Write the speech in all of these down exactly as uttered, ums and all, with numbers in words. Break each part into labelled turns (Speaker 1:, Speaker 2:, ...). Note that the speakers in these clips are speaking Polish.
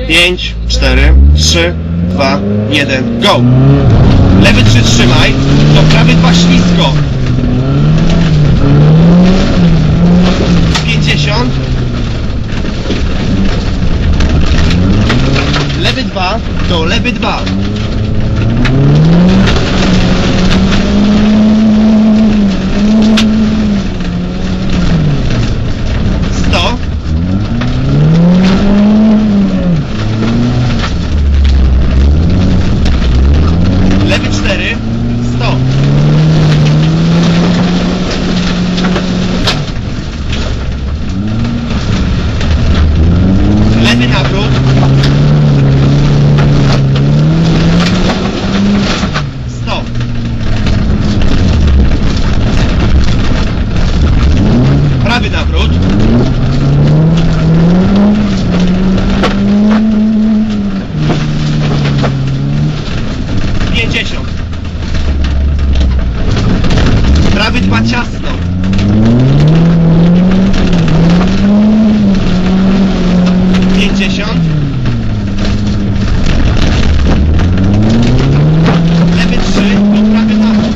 Speaker 1: pięć, cztery, trzy, dwa, jeden, go! Lewy trzy trzymaj, do prawy dwa ślisko. pięćdziesiąt. Lewy dwa, do lewy dwa. sto. Lewy cztery, sto. Lewy nawrót. sto. Prawy nawrót. pięćdziesiąt. Prawy dwa ciasno. pięćdziesiąt. Lewy trzy, do prawy nawrót.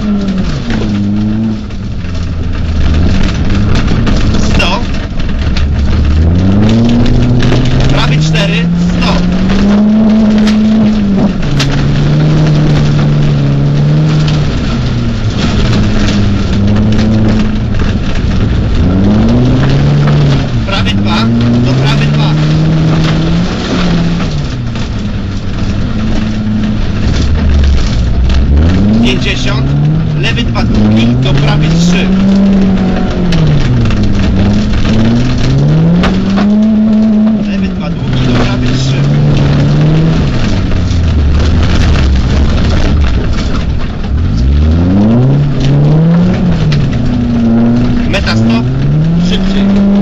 Speaker 1: sto. Prawy cztery, sto. Prawy dwa, do prawy dwa. pięćdziesiąt. Lewy dwa długi, do prawy trzy. Lewy dwa długi, do prawy trzy. Meta stop. Szybciej.